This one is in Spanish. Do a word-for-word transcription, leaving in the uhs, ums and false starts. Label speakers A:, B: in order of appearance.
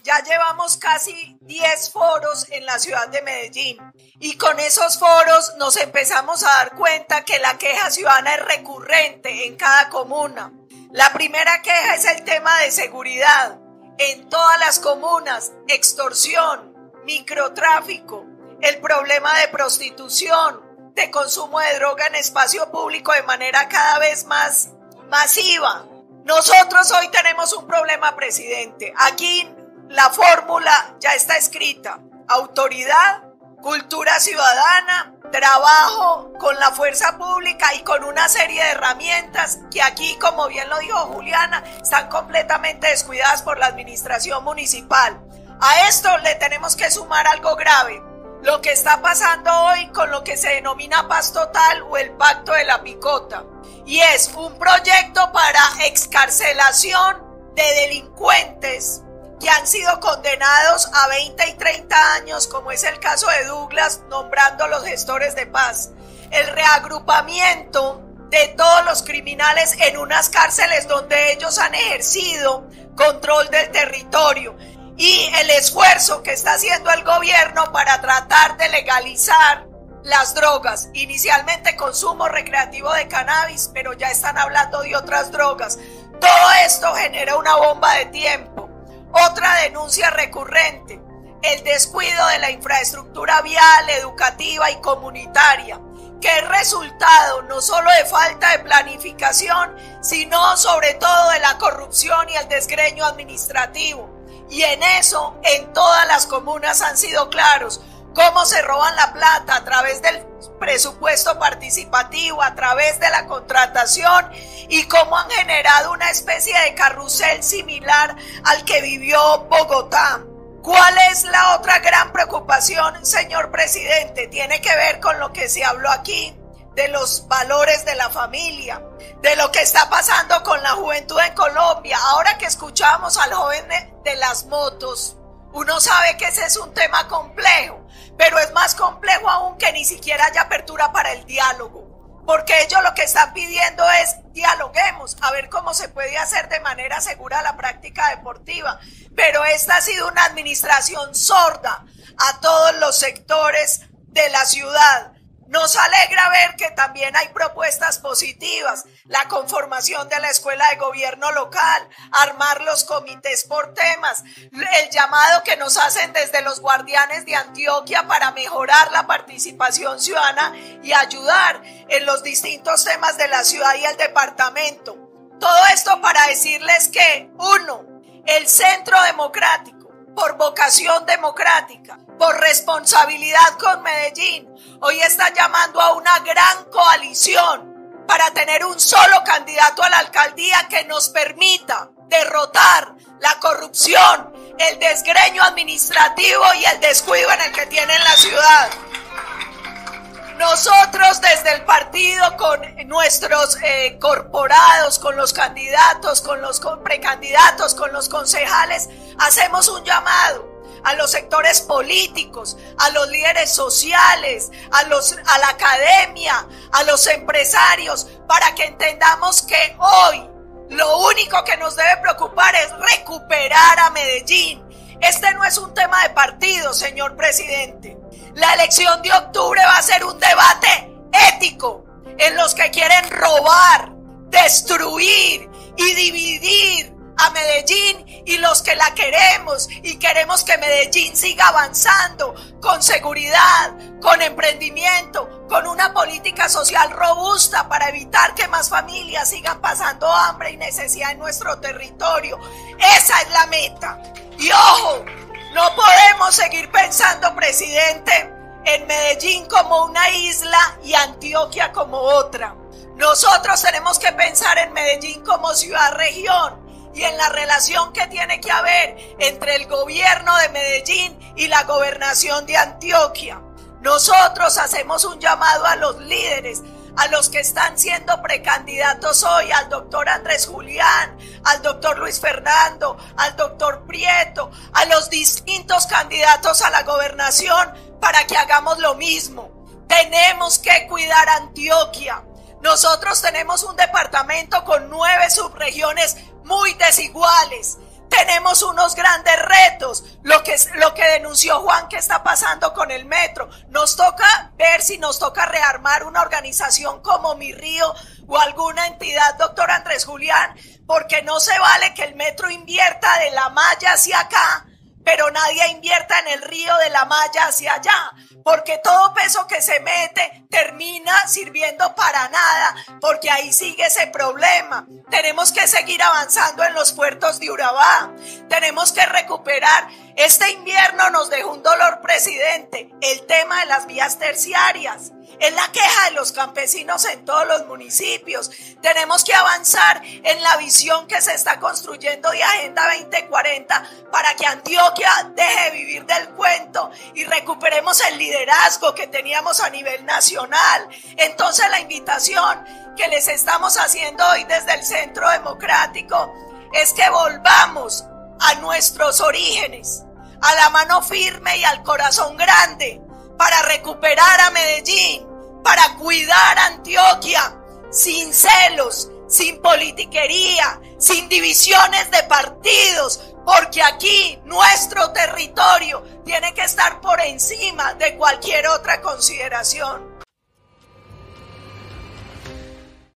A: Ya llevamos casi diez foros en la ciudad de Medellín y con esos foros nos empezamos a dar cuenta que la queja ciudadana es recurrente en cada comuna. La primera queja es el tema de seguridad. En todas las comunas, extorsión, microtráfico, el problema de prostitución, de consumo de droga en espacio público de manera cada vez más masiva. Nosotros hoy tenemos un problema, presidente. Aquí la fórmula ya está escrita: autoridad, cultura ciudadana, trabajo con la fuerza pública y con una serie de herramientas que aquí, como bien lo dijo Juliana, están completamente descuidadas por la administración municipal. A esto le tenemos que sumar algo grave: lo que está pasando hoy con lo que se denomina paz total o el pacto de la picota. Y es un proyecto para excarcelación de delincuentes que han sido condenados a veinte y treinta años, como es el caso de Douglas, nombrando los gestores de paz. El reagrupamiento de todos los criminales en unas cárceles donde ellos han ejercido control del territorio. Y el esfuerzo que está haciendo el gobierno para tratar de legalizar las drogas, inicialmente consumo recreativo de cannabis, pero ya están hablando de otras drogas. Todo esto genera una bomba de tiempo. Otra denuncia recurrente: el descuido de la infraestructura vial, educativa y comunitaria, que es resultado no solo de falta de planificación, sino sobre todo de la corrupción y el desgreño administrativo. Y en eso, en todas las comunas han sido claros. Cómo se roban la plata a través del presupuesto participativo, a través de la contratación, y cómo han generado una especie de carrusel similar al que vivió Bogotá. ¿Cuál es la otra gran preocupación, señor presidente? Tiene que ver con lo que se habló aquí, de los valores de la familia, de lo que está pasando con la juventud en Colombia. Ahora que escuchamos al joven de, de las motos, uno sabe que ese es un tema complejo. Pero es más complejo aún que ni siquiera haya apertura para el diálogo, porque ellos lo que están pidiendo es: dialoguemos, a ver cómo se puede hacer de manera segura la práctica deportiva. Pero esta ha sido una administración sorda a todos los sectores de la ciudad. Nos alegra ver que también hay propuestas positivas: la conformación de la escuela de gobierno local, armar los comités por temas, el llamado que nos hacen desde los guardianes de Antioquia para mejorar la participación ciudadana y ayudar en los distintos temas de la ciudad y el departamento. Todo esto para decirles que, uno, el Centro Democrático, por vocación democrática, por responsabilidad con Medellín, hoy está llamando a una gran coalición para tener un solo candidato a la alcaldía que nos permita derrotar la corrupción, el desgreño administrativo y el descuido en el que tiene la ciudad. Nosotros desde el partido, con nuestros eh, corporados, con los candidatos, con los con precandidatos, con los concejales, hacemos un llamado a los sectores políticos, a los líderes sociales, a los, a la academia, a los empresarios, para que entendamos que hoy lo único que nos debe preocupar es recuperar a Medellín. Este no es un tema de partido, señor presidente. La elección de octubre va a ser un debate ético en los que quieren robar, destruir y dividir a Medellín, y los que la queremos y queremos que Medellín siga avanzando con seguridad, con emprendimiento, con una política social robusta para evitar que más familias sigan pasando hambre y necesidad en nuestro territorio. Esa es la meta. Y ojo, no podemos seguir pensando, presidente, en Medellín como una isla y Antioquia como otra. Nosotros tenemos que pensar en Medellín como ciudad-región y en la relación que tiene que haber entre el gobierno de Medellín y la gobernación de Antioquia. Nosotros hacemos un llamado a los líderes, a los que están siendo precandidatos hoy, al doctor Andrés Julián, al doctor Luis Fernando, al doctor Prieto, a los distintos candidatos a la gobernación, para que hagamos lo mismo. Tenemos que cuidar Antioquia. Nosotros tenemos un departamento con nueve subregiones muy desiguales, Tenemos unos grandes retos, lo que, lo que denunció Juan que está pasando con el metro. Nos toca ver si nos toca rearmar una organización como Mi Río o alguna entidad, doctor Andrés Julián, porque no se vale que el metro invierta de la malla hacia acá, pero nadie invierta en el río de la malla hacia allá, porque todo peso que se mete termina sirviendo para nada, porque ahí sigue ese problema. Tenemos que seguir avanzando en los puertos de Urabá, tenemos que recuperar. Este invierno nos dejó un dolor, presidente, el tema de las vías terciarias. Es la queja de los campesinos en todos los municipios. Tenemos que avanzar en la visión que se está construyendo de Agenda veinte cuarenta para que Antioquia deje de vivir del cuento y recuperemos el liderazgo que teníamos a nivel nacional. Entonces la invitación que les estamos haciendo hoy desde el Centro Democrático es que volvamos a nuestros orígenes, a la mano firme y al corazón grande, para recuperar a Medellín, para cuidar a Antioquia, sin celos, sin politiquería, sin divisiones de partidos, porque aquí nuestro territorio tiene que estar por encima de cualquier otra consideración.